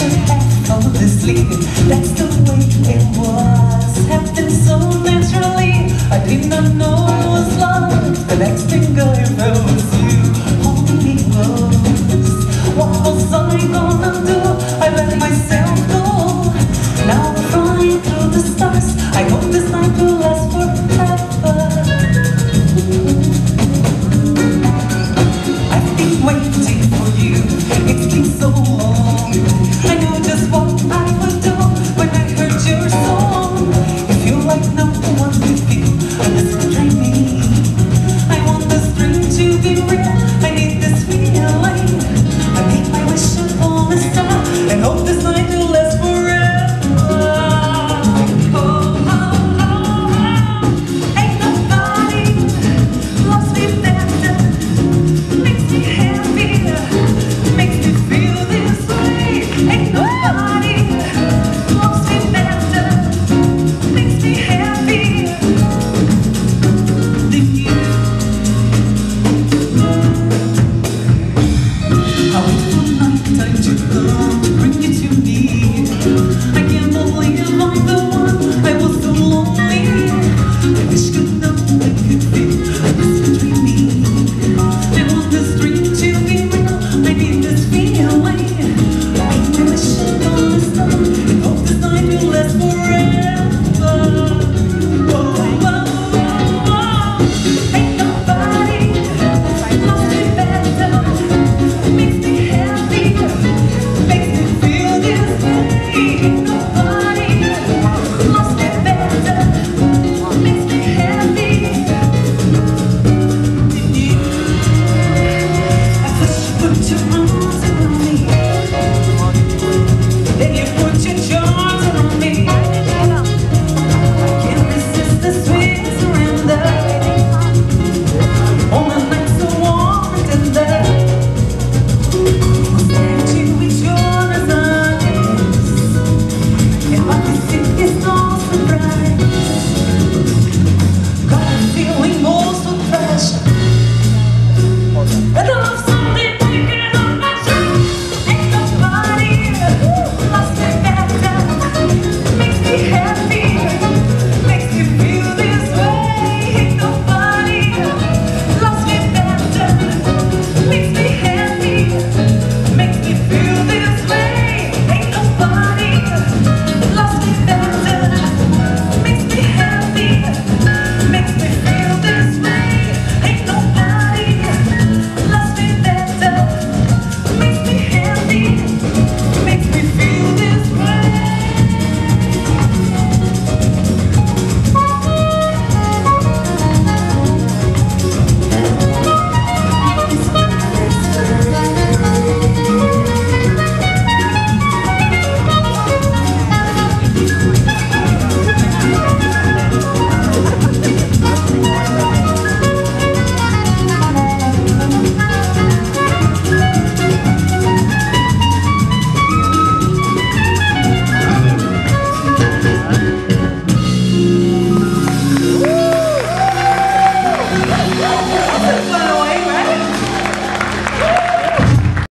should effortlessly. That's the way it was, happened so naturally. I did not know it was love. The next thing I felt was you holding me close. What was I gonna do? I let myself go. Now I'm flying through the stars. I hope this night will last forever. I've been waiting for you. It's been so long. I know just what I would do when I heard your song. If you like no one with you, unless you try me. I want the string to be real. I need this feeling. I make my wish upon a star and hope this night will last forever. Oh, oh, oh, oh. Ain't nobody loves me better. Makes me happy, makes me feel this way. Ain't nobody loves me better, makes me happy than you. I wait for nighttime to come to bring you to me. I can't believe I'm the one. I was so lonely. I wish could know I could feel this between me. I want this dream to be real. I need this feeling. Make my wish upon a star